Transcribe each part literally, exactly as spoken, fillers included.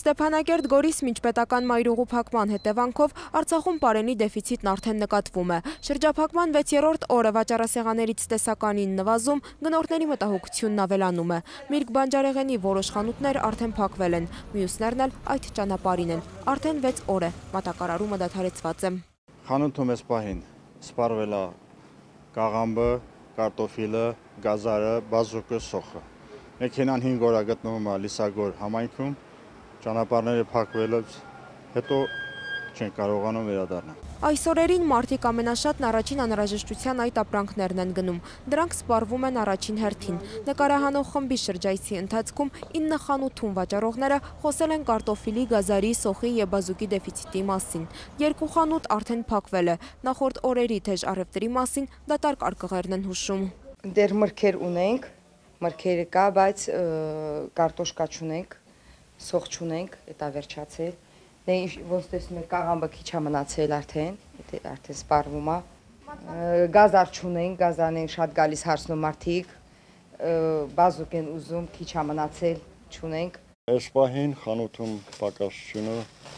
Ստեփանագերտ Գորիս միջպետական մայրուղու փակման հետևանքով Արցախում պարենի դեֆիցիտն արդեն նկատվում է։ Շրջափակման վեցերորդ օրը վաճառասեղաններից տեսականին նվազում, գնորդների մտահոգությունն ավելանում է։ Միրգ բանջարեղենի որոշ խանութներ արդեն փակվել են, մյուսներն էլ այդ ճանապարհին են։ Արդեն վեց օր է, մատակարարումը դադարեցված է։ Խանութում էս պահին սպառվել է կաղամբը, կարտոֆիլը, գազարը, բազուկը, սոխը։ Մեքենան հինգ օր է գտնվում է Լիսագոր համայնքում, ճանապարհները փակվելուց հետո չեն կարողանում վերադառնալ։ Այս օրերին մարդիկ ամենաշատն առաջին անհրաժեշտության այդ ապրանքներն են գնում։ Դրանք սպառվում են առաջին հերթին։ Նկարահանող խմբի շրջայցի ընթացքում ինը խանութում վաճառողները խոսել են կարտոֆիլի, գազարի, սոխի եւ բազուկի դեֆիցիտի մասին։ Երկու խանութ արդեն փակվել է։ Նախորդ օրերի թեժ առևտրի մասին դատարկ արկղերն են հուշում։ Դեռ մրգեր ունենք, մրգերը կա, բայց կարտոշկա չունենք, սոխ չունենք, դա վերջացել։ Ոնց տեսնում եք, կաղամբը քիչ է մնացել արդեն, արդեն սպառվում է։ Գազար չունենք, գազարն են շատ գալիս հարցնում մարդիկ, բազուկ են ուզում, քիչ է մնացել, չունենք։ Այս պահին խանութում պակասությունը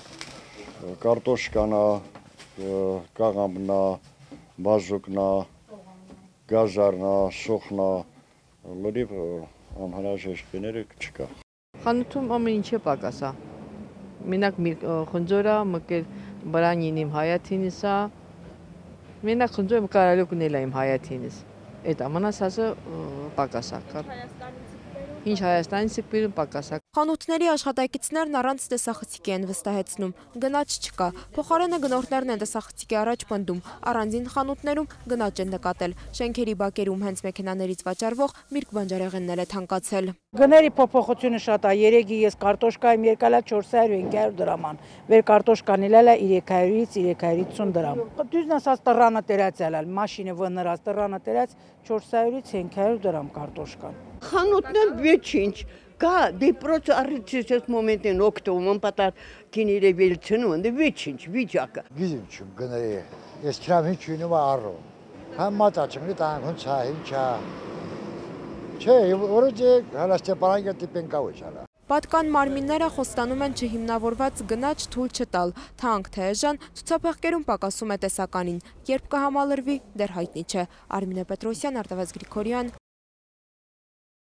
կարտոշկան է, կաղամբն է, բազուկն է, գազարն է, սոխն է, լրիվ անհրաժեշտ բաները չկա։ Խանութում ամեն ինչ է պակաս է։ Մենակ խնձորը, մկեր բրանին իմ հայաթինիս է, մենակ խնձորը կարալուկն էլ է իմ հայաթինիս։ Այդ ամանասասը պակաս է։ Ինչ Հայաստանի սիպիրում պակաս է։ Խանութների աշխատակիցներն առանց տեսախցիկի են վստահեցնում, գնաճ չկա, փոխարենը գնորդներն են տեսախցիկի առաջ պնդում, առանձին խանութներում գնաճ են նկատել, շենքերի բակերում հենց մեքենաներից վաճառվող միրգ բանջարեղեններ է թանկացել։ Գների փոփոխությունը շատ է, երեգի ես կարտոշկայում եկալա չորս հարյուր հինգ հարյուր դրաման, վեր կարտոշկան իլալա երեք հարյուրից երեք հարյուր հիսուն դրամ։ Դույզն ասած տրանը տերացյալ, մաշինը վնրած տրանը տերած չորս հարյուրից հինգ հարյուր դրամ կարտոշկան։ Խանութն ոչինչ, կա դեպրոց առիթից այս մոմենտին օգտվում պատար քիները վերցնում են ոչինչ վիճակը։ Գիտեմ չում գների, ես չեմ ինչ ունում առո։ Համ մտածում եմ տանքուն ցա ինչա։ Չէ, որոջե հալա Ստեփանագերտի պենկավը չալա։ Պատկան մարմինները խոստանում են չհիմնավորված գնաճ թույլ չտալ, թանկ թե էժան, ցուցափեղկերում պակասում է տեսականին, երբ կհամալրվի դեռ հայտնի չէ։ Արմինե Պետրոսյան, Արտավազդ Գրիգորյան,